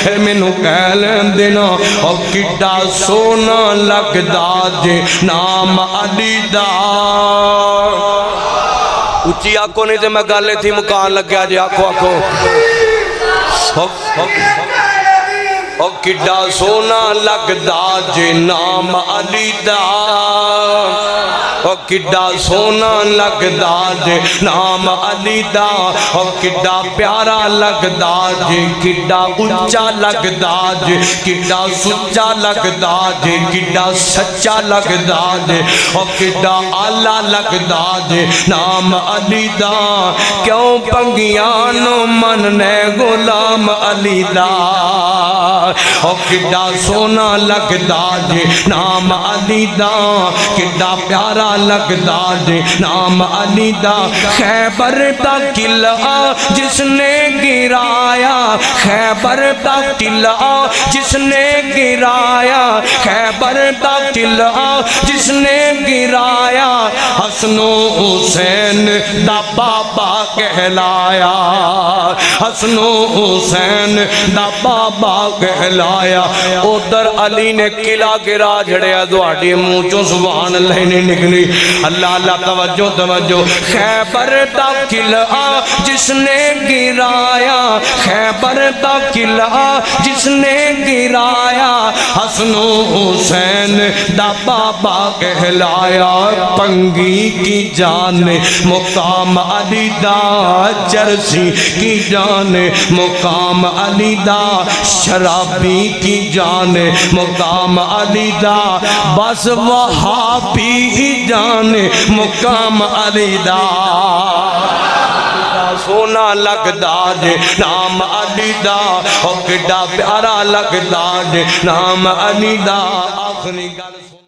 پھر مینوں کہہ لیندے نا او کڈا سونا لگدا جے نام علی دا اچھی آنکھوں نہیں تے میں گالے تھی مکان لگ گیا جے آنکھوں آنکھوں او کڈا سونا لگدا جے نام علی دا او کڈا سونا لگدا جے نام علی دا او کڈا پیارا لگدا جے کڈا اونچا لگدا جے کڈا سچا لگدا جے کڈا سچا لگدا جے او کڈا آلہ لگدا جے نام علی دا کیوں پنگیاں نو مننے غلام علی دا او کڈا سونا لگدا جے نام علی دا کڈا پیارا لگدا جے نام علی دا خیبر دا قلعہ جس نے گرایا خیبر دا قلعہ جس نے گرایا خیبر دا قلعہ جس نے گرایا حسن و حسین دا بابا کہلایا حسن و حسین دا بابا کہلایا ادھر علی نے قلعہ گرا جھڑیا دوڑی منہ چوں سبحان اللہ نہیں نکلی اللہ اللہ توجہ توجہ خیبر دا قلعہ جس نے گرایا خیبر دا قلعہ جس نے گرایا حسن و حسین دا بابا کہلایا پنگی کی جان مقام علی دا چرسی کی جان مقام علی دا شرابی کی جان مقام علی دا بس وہابی کی جان مقام علی دا سونا لگدا جے نام علی دا او کڈا پیارا لگدا جے نام علی دا آخری گل